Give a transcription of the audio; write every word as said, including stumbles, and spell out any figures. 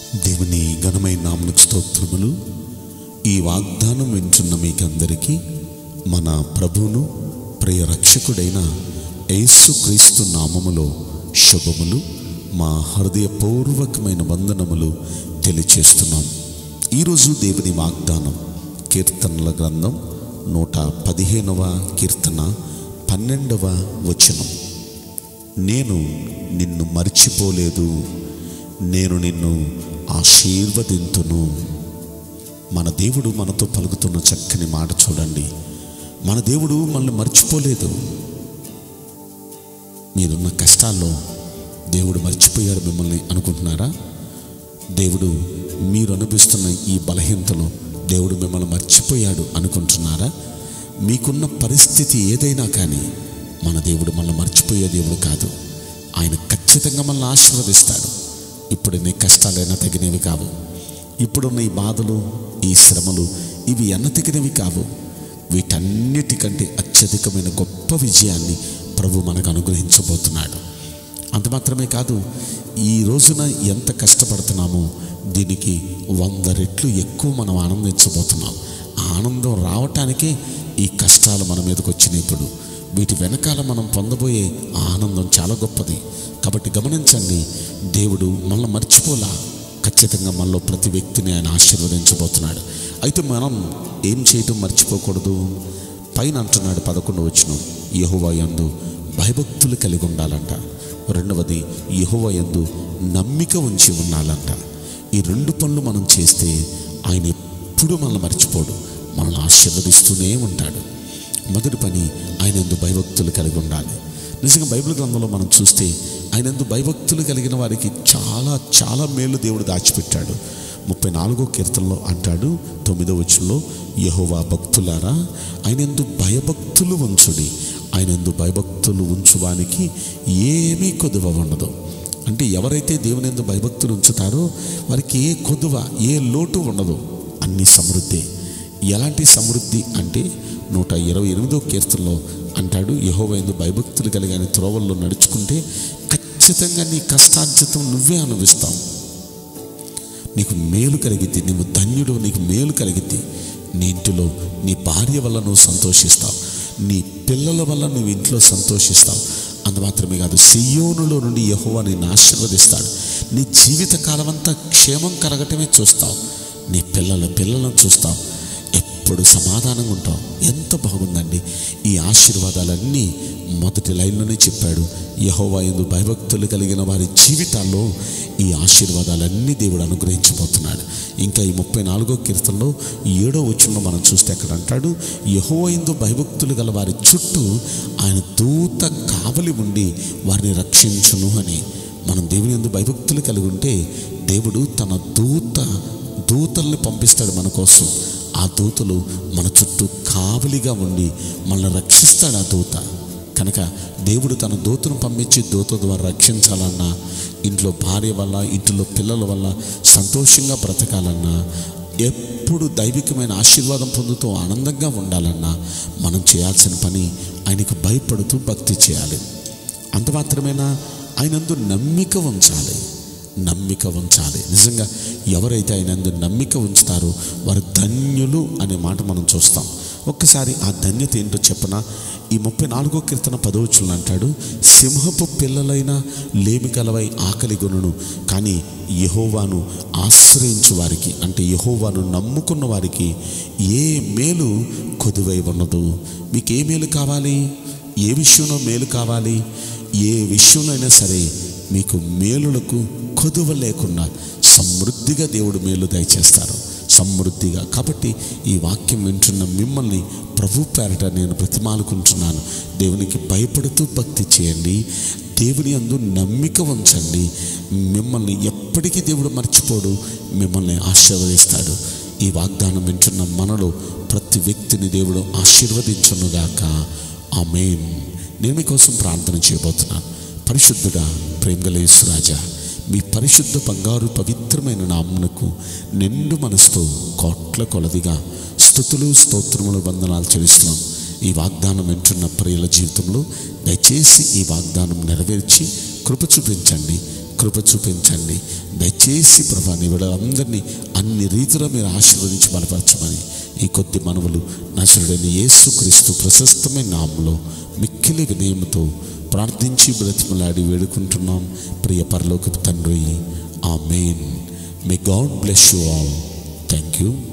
దేవుని ఘనమైన నామమునకు స్తోత్రములు. ఈ వాగ్దానం వింటున్న మీకందరికీ మన ప్రభువును ప్రియ రక్షకుడైన యేసుక్రీస్తు నామములో శుభములు, మా హృదయపూర్వకమైన వందనములు తెలియచేస్తున్నాం. ఈరోజు దేవుని వాగ్దానం కీర్తనల గ్రంథం నూట పదిహేనవ కీర్తన పన్నెండవ వచనం. నేను నిన్ను మర్చిపోలేదు, నేను నిన్ను ఆశీర్వదింతును. మన దేవుడు మనతో పలుకుతున్న చక్కని మాట చూడండి. మన దేవుడు మనల్ని మర్చిపోలేదు. మీరున్న కష్టాల్లో దేవుడు మర్చిపోయాడు మిమ్మల్ని అనుకుంటున్నారా? దేవుడు మీరు అనుభవిస్తున్న ఈ బలహీనతలో దేవుడు మిమ్మల్ని మర్చిపోయాడు అనుకుంటున్నారా? మీకున్న పరిస్థితి ఏదైనా కానీ మన దేవుడు మనల్ని మర్చిపోయే దేవుడు కాదు. ఆయన ఖచ్చితంగా మనల్ని ఆశీర్వదిస్తాడు. ఇప్పుడు నీ కష్టాలైనా తగినవి కావు, ఇప్పుడున్న ఈ బాధలు, ఈ శ్రమలు ఇవి ఎన్న తగినవి కావు. వీటన్నిటికంటే అత్యధికమైన గొప్ప విజయాన్ని ప్రభు మనకు అనుగ్రహించబోతున్నాడు. అంత మాత్రమే కాదు, ఈ రోజున ఎంత కష్టపడుతున్నామో దీనికి వంద రెట్లు ఎక్కువ మనం ఆనందించబోతున్నాం. ఆ ఆనందం రావటానికే ఈ కష్టాలు మన మీదకి వచ్చినాయి. ఇప్పుడు వీటి వెనకాల మనం పొందబోయే ఆనందం చాలా గొప్పది. కాబట్టి గమనించండి, దేవుడు మనల్ని మర్చిపోలా. ఖచ్చితంగా మనలో ప్రతి వ్యక్తిని ఆయన ఆశీర్వదించబోతున్నాడు. అయితే మనం ఏం చేయటం మర్చిపోకూడదు. పైన అంటున్నాడు పదకొండు వచనం, యెహోవా యందు భయభక్తులు కలిగి ఉండాలంట. రెండవది, యెహోవా యందు నమ్మిక ఉంచి ఉండాలంట. ఈ రెండు పనులు మనం చేస్తే ఆయన ఎప్పుడు మనల్ని మర్చిపోడు, మనల్ని ఆశీర్వదిస్తూనే ఉంటాడు. మొదటి పని, ఆయన యందు భయభక్తులు కలిగి ఉండాలి. నిజంగా బైబిల్ గ్రంథంలో మనం చూస్తే ఆయన యందు భయభక్తులు కలిగిన వారికి చాలా చాలా మేలు దేవుడు దాచిపెట్టాడు. ముప్పై నాలుగో కీర్తనలో అంటాడు తొమ్మిదో వచనంలో, యెహోవా భక్తులారా ఆయన యందు భయభక్తులు ఉంచుడి. ఆయన యందు భయభక్తులు ఉంచువానికి ఏమీ కొదువ ఉండదు. అంటే ఎవరైతే దేవుని యందు భయభక్తులు ఉంచుతారో వారికి ఏ కొదువ, ఏ లోటు ఉండదు. అన్ని సమృద్ధి. ఎలాంటి సమృద్ధి అంటే నూట ఇరవై ఎనిమిదో కీర్తనలో అంటాడు, యెహోవా యందు భయభక్తులు కలిగి ఆయన త్రోవల్లో నడుచుకుంటే ఖచ్చితంగా నీ కష్టార్జితం నువ్వే అనుభవిస్తావు. నీకు మేలు కలిగిద్ది, నీవు ధన్యుడు, నీకు మేలు కలిగిద్ది. నీ ఇంటిలో నీ భార్య వల్ల నువ్వు సంతోషిస్తావు, నీ పిల్లల వల్ల నువ్వు ఇంట్లో సంతోషిస్తావు. అంత మాత్రమే కాదు, సియోనులో నుండి యెహోవా నిన్ను ఆశీర్వదిస్తాడు. నీ జీవిత కాలం అంతా క్షేమం కలగటమే చూస్తావు. నీ పిల్లల పిల్లలను చూస్తావు, ఎప్పుడు సమాధానంగా ఉంటావు. ఎంత బాగుందండి! ఈ ఆశీర్వాదాలన్నీ మొదటి లైన్లోనే చెప్పాడు. యెహోవా యందు భయభక్తులు కలిగిన వారి జీవితాల్లో ఈ ఆశీర్వాదాలన్నీ దేవుడు అనుగ్రహించబోతున్నాడు. ఇంకా ఈ ముప్పై నాలుగో కీర్తనలో ఏడో వచనంలో మనం చూస్తే అక్కడ అంటాడు, యెహోవా యందు భయభక్తులు గల వారి చుట్టూ ఆయన దూత కావలి ఉండి వారిని రక్షించును అని. మనం దేవుని యందు భయభక్తులు కలిగి ఉంటే దేవుడు తన దూత దూతల్ని పంపిస్తాడు మన కోసం. ఆ దూతలు మన చుట్టూ కావలిగా ఉండి మనల్ని రక్షిస్తాడు ఆ దూత. కనుక దేవుడు తన దూతను పంపించి దూత ద్వారా రక్షించాలన్నా, ఇంట్లో భార్య వల్ల, ఇంట్లో పిల్లల వల్ల సంతోషంగా బ్రతకాలన్నా, ఎప్పుడు దైవికమైన ఆశీర్వాదం పొందుతూ ఆనందంగా ఉండాలన్నా మనం చేయాల్సిన పని ఆయనకు భయపడుతూ భక్తి చేయాలి. అంత మాత్రమేనా, ఆయనందు నమ్మిక ఉంచాలి. నమ్మిక ఉంచాలి. నిజంగా ఎవరైతే ఆయన యందు నమ్మిక ఉంచుతారో వారు ధన్యులు అనే మాట మనం చూస్తాం. ఒక్కసారి ఆ ధన్యత ఏంటో చెప్పనా? ఈ ముప్పై నాలుగో కీర్తన పదవచనంలో అంటాడు, సింహపు పిల్లలైన లేమి కలవై ఆకలి గొనును, కానీ యెహోవాను ఆశ్రయించు వారికి, అంటే యెహోవాను నమ్ముకున్న వారికి ఏ మేలు కొదువై ఉన్నదు. మీకు ఏ మేలు కావాలి? ఏ విషయంలో మేలు కావాలి? ఏ విషయంలో అయినా సరే మీకు మేలులకు కొదువ లేకుండా సమృద్ధిగా దేవుడు మేలు దయచేస్తారు, సమృద్ధిగా. కాబట్టి ఈ వాక్యం వింటున్న మిమ్మల్ని ప్రభు పేరట నేను బ్రతిమాలుకుంటున్నాను. దేవునికి భయపడుతూ భక్తి చేయండి, దేవుని యందు నమ్మిక ఉంచండి. మిమ్మల్ని ఎప్పటికీ దేవుడు మర్చిపోడు, మిమ్మల్ని ఆశీర్వదిస్తాడు. ఈ వాగ్దానం వింటున్న మనలో ప్రతి వ్యక్తిని దేవుడు ఆశీర్వదించునుగాక. ఆమేన్. నేను మీకోసం ప్రార్థన చేయబోతున్నాను. పరిశుద్ధుడా, ప్రేమగల యేసు రాజా, మీ పరిశుద్ధ బంగారు పవిత్రమైన నామమునకు నిండు మనసుతో కోట్ల కొలదిగా స్తుతులు స్తోత్రములు వందనాలు చెల్లిస్తున్నాం. ఈ వాగ్దానం వింటున్న ప్రియుల జీవితంలో దయచేసి ఈ వాగ్దానం నెరవేర్చి కృప చూపించండి. కృప చూపించండి. దయచేసి ప్రభా నీ బిడ్డలందరినీ అన్ని రీతిలో మీరు ఆశీర్వదించి బలపరచమని ఈ కొద్ది మనవులు నజరుడైన యేసుక్రీస్తు ప్రశస్తమైన నామములో మిక్కిలి వినయముతో ప్రార్థించి బ్రతిమలాడి వేడుకుంటున్నాం ప్రియ పరలోకపు తండ్రి. ఆమేన్. May God bless you all. Thank you.